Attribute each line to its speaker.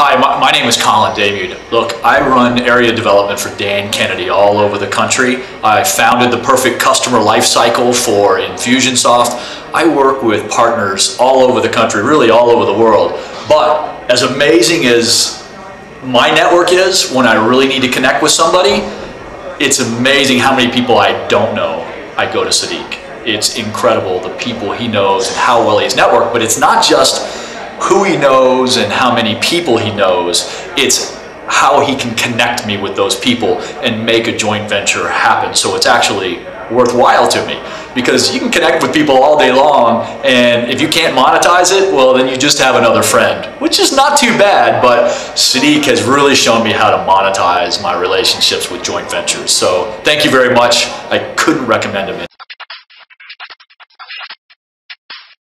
Speaker 1: Hi, my name is Colin Davied. Look, I run area development for Dan Kennedy all over the country. I founded the perfect customer lifecycle for Infusionsoft. I work with partners all over the country, really all over the world. But as amazing as my network is, when I really need to connect with somebody, it's amazing how many people I don't know I go to Sadiq. It's incredible the people he knows and how well he's networked, but it's not just who he knows and how many people he knows, it's how he can connect me with those people and make a joint venture happen. So it's actually worthwhile to me, because you can connect with people all day long, and if you can't monetize it, well, then you just have another friend, which is not too bad. But Sadiq has really shown me how to monetize my relationships with joint ventures. So thank you very much. I couldn't recommend him.